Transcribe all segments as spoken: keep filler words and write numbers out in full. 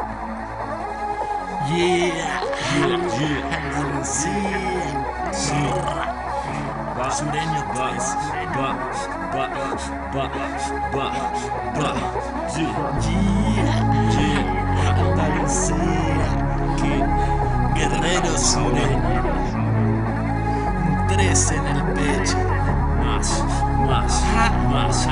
Yeah, yeah, yeah. Sí, sí. Va, sureño tres. Va, va, va, va, va. Yeah, yeah. Andalucía. Que guerrero sureño. Un tres en el pecho. Más, más, más.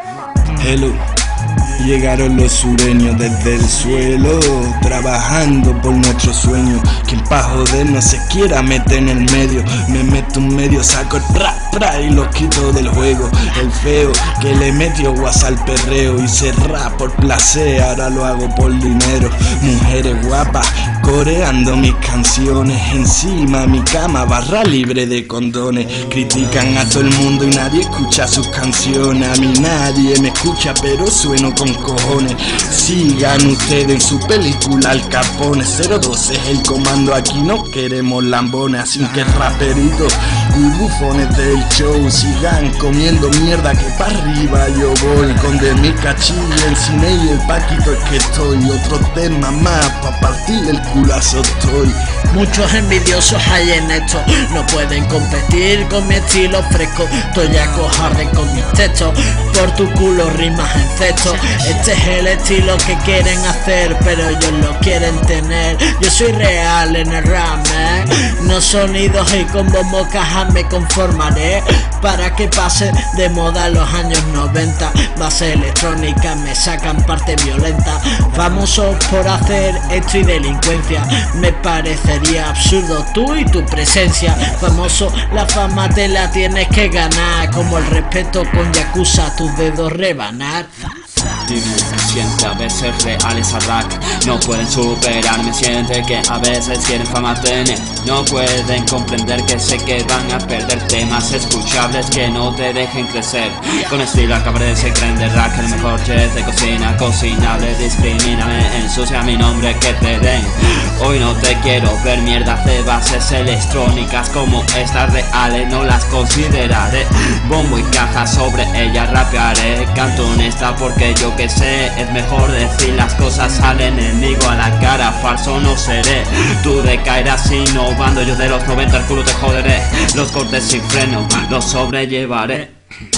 Hello. Llegaron los sureños desde el suelo, trabajando por nuestro sueño. Que el pa' joder no se quiera meter en el medio. Me meto un medio, saco el pra, pra y los quito del juego. El feo que le metió guasa al perreo y se rap por placer, ahora lo hago por dinero. Mujeres guapas coreando mis canciones, encima de mi cama barra libre de condones. Critican a todo el mundo y nadie escucha sus canciones. A mí nadie me escucha pero sueno con cojones. Sigan ustedes en su película Al Capone. Cero dos es el comando, aquí no queremos lambones. Así que raperitos y bufones del show sigan comiendo mierda que pa' arriba yo voy. Con de mi cachilla, el cine y el paquito es que estoy. Otro tema más pa' partir el culazo estoy. Muchos envidiosos hay en esto, no pueden competir con mi estilo fresco. Estoy a cojarde con mis textos, por tu culo rimas en cesto. Este es el estilo que quieren hacer, pero ellos lo quieren tener. Yo soy real en el rap, ¿eh? No sonidos y con bombo caja me conformaré. Para que pase de moda los años noventa. Base electrónica me sacan parte violenta. Famosos por hacer esto y delincuencia. Me parecería absurdo tú y tu presencia. Famoso, la fama te la tienes que ganar. Como el respeto con Yakuza, tus dedos rebanar. Dime, siente a veces reales a rack. No pueden superarme, siente que a veces quieren fama tener. No pueden comprender que sé que van a perder temas escuchables que no te dejen crecer. Con estilo acabaré, se creen de rack. El mejor chef de cocina, cocinable, discrimíname, ensucia mi nombre que te den. Hoy no te quiero ver mierdas de bases electrónicas como estas reales, no las consideraré. Bombo y caja, sobre ellas rapearé. Canto honesta porque yo que sé, es mejor decir las cosas al enemigo a la cara, falso no seré. Tú decaerás innovando, yo de los noventa el culo te joderé. Los cortes sin freno, los sobrellevaré.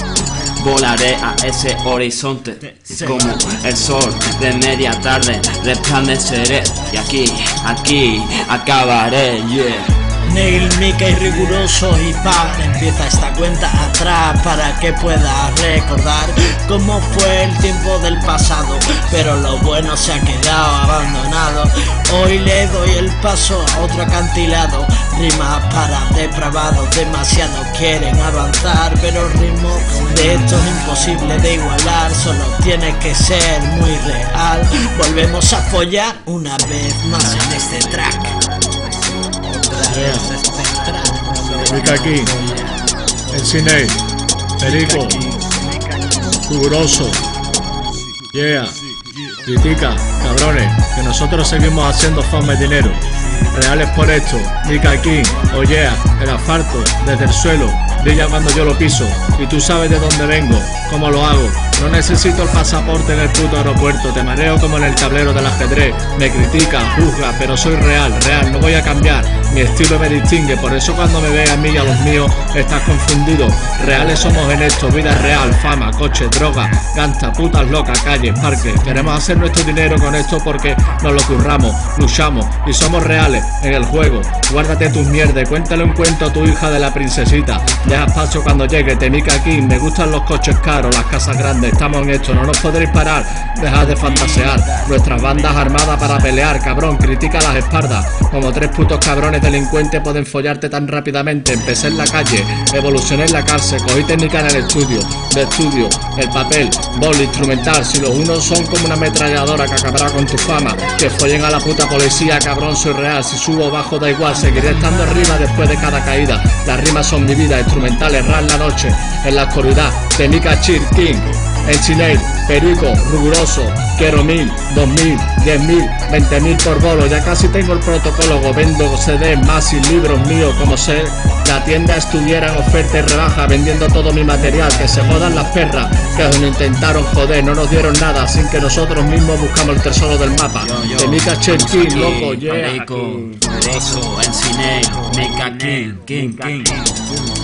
Volaré a ese horizonte como el sol de media tarde, resplandeceré. Y aquí, aquí acabaré, yeah. Neil, Mika y riguroso y pa, empieza esta cuenta atrás para que puedas recordar cómo fue el tiempo del pasado, pero lo bueno se ha quedado abandonado. Hoy le doy el paso a otro acantilado, rimas para depravados, demasiado quieren avanzar, pero el ritmo de esto es imposible de igualar, solo tiene que ser muy real. Volvemos a follar una vez más en este track. Mika aquí, el cine, Perico, riguroso, yeah, critica, cabrones, que nosotros seguimos haciendo fama y dinero. Reales por esto, Mika King, oh yeah, el asfalto, desde el suelo, brilla cuando yo lo piso. Y tú sabes de dónde vengo, cómo lo hago. No necesito el pasaporte en el puto aeropuerto. Te mareo como en el tablero del ajedrez. Me critica, juzga, pero soy real, real, no voy a cambiar. Mi estilo me distingue, por eso cuando me veas a mí y a los míos estás confundido. Reales somos en esto, vida real, fama, coche, droga, ganta, putas locas, calles, parques. Queremos hacer nuestro dinero con esto porque nos lo curramos, luchamos y somos reales en el juego. Guárdate tus mierdas, cuéntale un cuento a tu hija de la princesita. Deja espacio cuando llegue, te Mika aquí. Me gustan los coches caros, las casas grandes. Estamos en esto, no nos podréis parar. Dejad de fantasear. Nuestras bandas armadas para pelear, cabrón. Critica las espaldas. Como tres putos cabrones delincuentes pueden follarte tan rápidamente. Empecé en la calle, evolucioné en la cárcel. Cogí técnica en el estudio, de estudio, el papel, bol, instrumental. Si los unos son como una ametralladora que acabará con tu fama, que follen a la puta policía, cabrón, soy real. Si subo o bajo da igual, seguiré estando arriba después de cada caída. Las rimas son mi vida, instrumentales, rap la noche, en la oscuridad, de Mika Chir King. Encinate, Perico, Riguroso, quiero mil, dos mil, diez mil, veinte mil por bolo. Ya casi tengo el protocolo, vendo C D más y libros míos. Como si la tienda estuviera en oferta y rebaja, vendiendo todo mi material. Que se jodan las perras, que nos intentaron joder, no nos dieron nada, sin que nosotros mismos buscamos el tesoro del mapa. Yo, yo, de Mika Cherkin, loco, yeah. Perico, Riguroso, Encinate, Mika King, King, King.